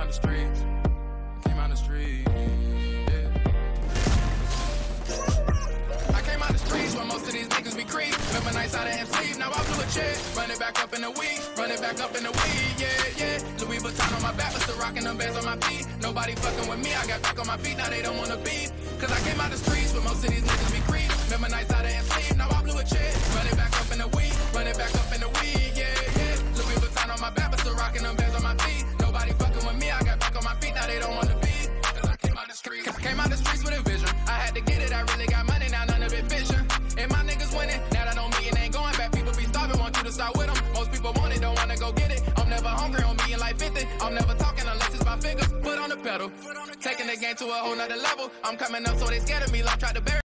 the streets. Came out the streets. Yeah. I came out the streets where most of these niggas be creep. Remember nights out and sleep. Now I blew a check. Run it back up in the weed. Run it back up in the weed. Yeah, yeah. Louis Vuitton on my back, but still rocking them bands on my feet. Nobody fucking with me. I got back on my feet. Now they don't wanna beef. Cause I came out the streets where most of these niggas be creep. Remember nights out and sleep. Now I blew a check. Run it back up in the weed. Run it back up in the weed. Yeah, yeah. Louis Vuitton on my back, but still rocking them bands on my feet. Nobody fucking with me. I got back on my feet. Now they don't wanna beef. Cause I came out the streets. Came out the streets with a vision. I had to get it. I really got money. Now none of it vision. And my niggas winning. Now that on me and ain't going back. People be starving. Want you to start with them. Most people want it. Don't wanna go get it. I'm never hungry on me and like 50. I'm never talking unless it's my fingers. Foot on the pedal. Taking the game to a whole nother level. I'm coming up so they scared of me. Like tried to bury